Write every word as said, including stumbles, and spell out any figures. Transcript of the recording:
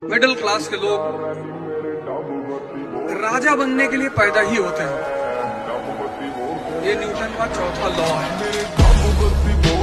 Middle class के लोग राजा बनने के लिए पैदा ही होते हैं। ये न्यूटन का चौथा लॉ है।